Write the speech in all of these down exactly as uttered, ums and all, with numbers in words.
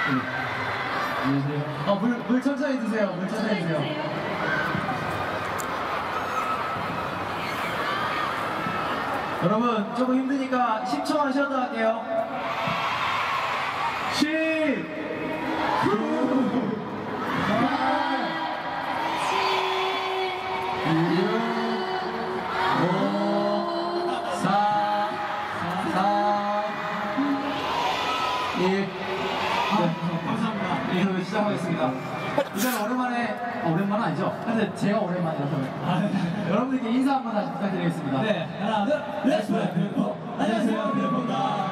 안녕하세요. 어, 물, 물 천천히 드세요. 물 천천히 드세요. 여러분, 조금 힘드니까 십 초만 쉬었다 할게요. 십, 구, 팔, 칠, 육, 오, 사, 삼, 일. 네, 감사합니다. 인터뷰 시작하겠습니다. 이건 오랜만에, 어, 오랜만은 아니죠? 근데 제가 오랜만이라서. 아, 네. 여러분들께 인사 한번 다시 부탁드리겠습니다. 네, 하나, 둘, 렛츠 뷰티풀. 안녕하세요, 뷰티풀입니다.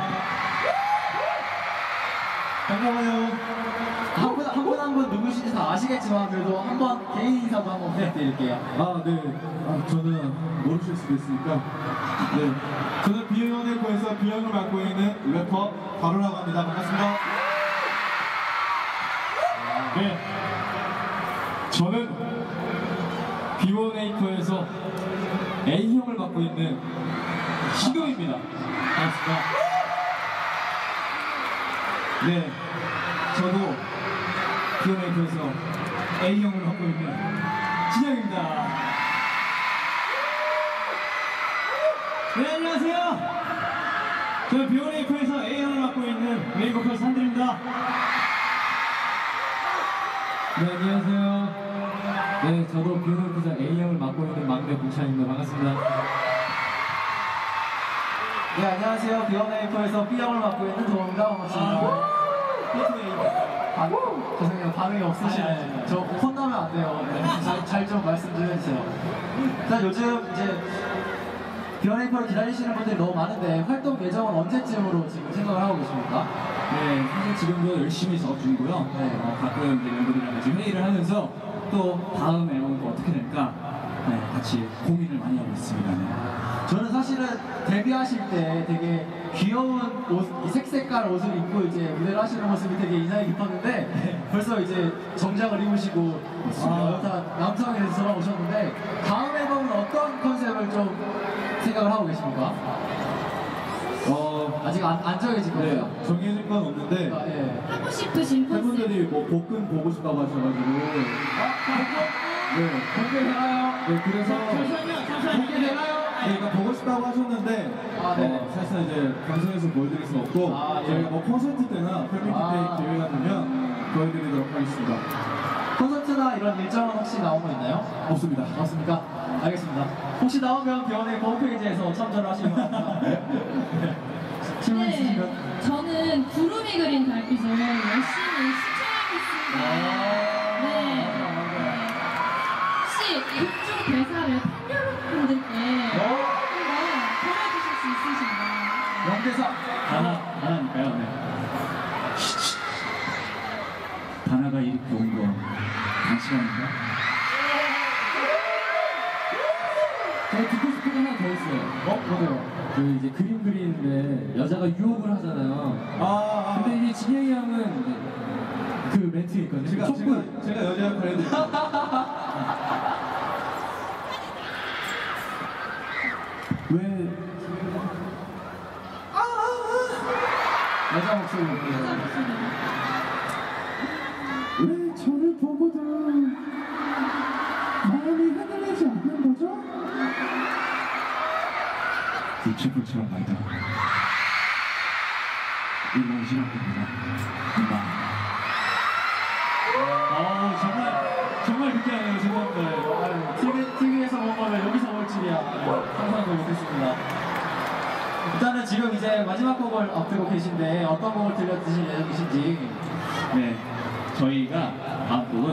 반가워요. 한 분, 한 분 한 분 누구신지 다 아시겠지만, 그래도 한번 개인 인사도 한번 부탁드릴게요. 아, 네. 아, 저는 모르실 수도 있으니까. 네. 저는 비욘에이퍼에서 비욘을 맡고 있는 래퍼 바로라고 합니다. 반갑습니다. 네. 저는 비욘에이퍼에서 A형을 맡고 있는 신동입니다. 반갑습니다. 네. 저도 비욘에이퍼에서 A형을 맡고 있는 진영입니다. 네, 안녕하세요. 저는 비욘에이퍼에서 A형을 맡고 있는 메인 보컬 산들입니다. 네, 안녕하세요. 네, 저도 비욘에이퍼에서 A형을 맡고 있는 막내 공찬입니다. 반갑습니다. 네, 안녕하세요. 비욘에이퍼에서 B형을 맡고 있는 도움입니다. 반갑습니다. 반, 죄송해요. 반응이 없으시네. 저 혼나면 안 돼요. 네, 잘 좀 말씀 좀 해주세요. 일단 요즘 이제 비욘에이퍼를 기다리시는 분들이 너무 많은데 활동 예정은 언제쯤으로 지금 생각을 하고 계십니까? 네, 사실 지금도 열심히 작업 중이고요. 네, 어, 가끔 이제 멤버들이랑 같이 회의를 하면서 또 다음 앨범이 또 어떻게 될까 네, 같이 고민을 많이 하고 있습니다. 네. 저는 사실은 데뷔하실 때 되게 귀여운 옷, 이 색색깔 옷을 입고 이제 무대를 하시는 모습이 되게 인상이 깊었는데 벌써 이제 정장을 입으시고 아, 남성이 돼서 돌아오셨는데 다음 앨범은 어떤 컨셉을 좀 생각을 하고 계십니까? 어, 아직 안, 안 정해진 거예요? 네, 정해진 건 없는데 아, 예. 하고 싶으신 컨셉. 팬분들이 뭐 복근 보고 싶다고 하셔가지고 아, 네, 공개 되나요? 네, 그래서 잠시만요, 잠시만요. 공개 되나요? 네, 그러니까 보고 싶다고 하셨는데 아, 네네. 어, 사실은 이제 방송에서 보여드릴 수는 없고 아, 예. 저희가 뭐 콘서트 때나 팬미팅 아. 때 기회가 되면 보여드리도록 하겠습니다. 콘서트나 이런 일정은 혹시 나온 거 있나요? 없습니다. 없습니까? 알겠습니다. 혹시 나오면 비욘에이퍼 홈페이지에서 참조를 하시면 됩니다. 질문 있으시면? 네, 저는 구름이 그린 달빛을 열심히 시청하겠습니다. 네. 네. 혹시 극중 대사를 팬 여러분들께 한번 전해주실 수 있으신가요? 명대사! 하나, 하나니까요. 네. 다나가 이렇게 온 거 당시간인가? 제가 듣고 싶은 게 하나 더 있어요. 어? 뭐요? 그 이제 그림 그리는데 여자가 유혹을 하잖아요. 아, 아. 근데 이제 진영이 형은 그 멘트 있거든요. 제가, 제가, 제가 여자 역할 해드릴게요. 왜? 아, 아, 아. 여자 목소리 볼게요. 왜 저를 보고도 마음이 흔들리지 않는 거죠? 부채불처럼 말다 일렁지렁입니다. 아우 정말 정말 느끼하네요. 죄송합니다. 티비, 티비에서 본 거를 여기서 볼 줄이야. 상상도 못했습니다. 일단은 지금 이제 마지막 곡을 앞두고 계신데 어떤 곡을 들려주실 예정이신지. 네, 저희가 다음 곡은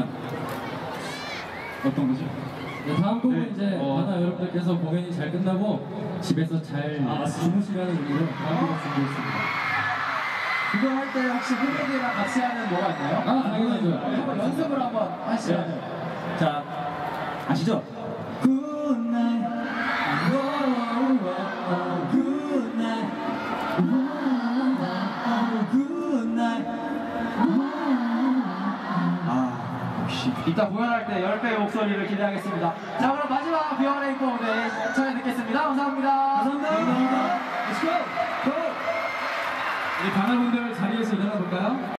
어떤 거죠? 네, 다음 곡은 네, 이제 어. 바나 여러분들께서 공연이 잘 끝나고 집에서 잘 아, 주무시라는 의미로 다음 곡을 준비했습니다. 그거 할 때 혹시 팬분들이랑 같이 하는 뭐가 있나요? 아, 당연하죠. 한번 연습을 한번 하시죠. 네. 자, 아시죠? Good night, oh, oh, oh, good night, oh, good night. 아, 역시. 이따 공연할 때 열 배의 목소리를 기대하겠습니다. 자, 그럼 마지막 비욘에이퍼 무대 전해 듣겠습니다. 감사합니다. 감사합니다. 감사합니다. Let's go. Go. 우리 바나분들 자리에서 일어나 볼까요?